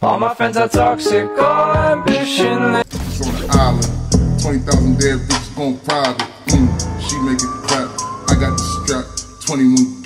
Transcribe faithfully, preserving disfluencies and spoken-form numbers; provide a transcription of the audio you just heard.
All my friends are toxic, all ambitionless. It's on the island, twenty thousand dead bitches going private. Mm, she make it clap, I got the strap, twenty-one